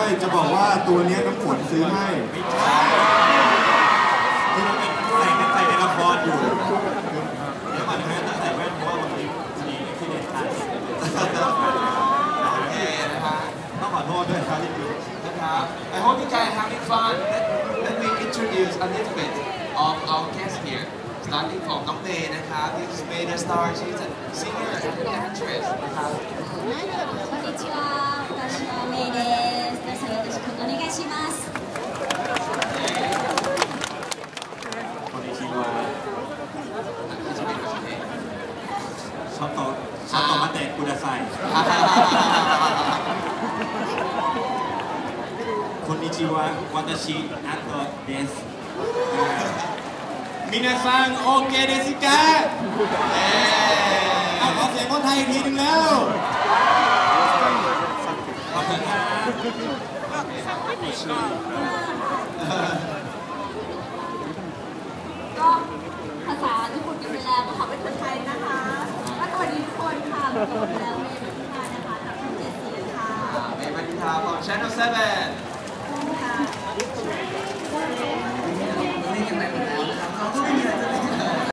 จะบอกว่าตัวนี้น้ำฝนซื้อให้ไม่ใช่ที่เราเป็นใส่ในละครอยู่เดี๋ยวก่อนนะต้องใส่แว่นเพราะว่าวันนี้มีที่เด็ดขาดโอเคนะฮะต้องขอโทษด้วยครับที่ผิดนะครับ I hope you guys having fun. Let me introduce a little bit of our guest here. Starting from น้องเมย์นะครับ This is May the Star. She's a singer and actress นะครับこんにちは、私はメイです。どうぞよろしくお願いします。 こんにちは。ちょっと待ってください。こんにちは、私アトです。皆さん OK ですか？ขอเสียงคนไทยอีกทีหนึงแล้วขอบคุณครับก็ภาษาญี่ปุ่นกันไปแล้วก็ขอเป็นคนไทยนะคะก็สวัสดีทุกคนค่ะมาเจอกันแล้วเมย์บัณฑิตานะคะจากช่อง7 สีค่ะเมย์บัณฑิตาของ Channel 7 ค่ะ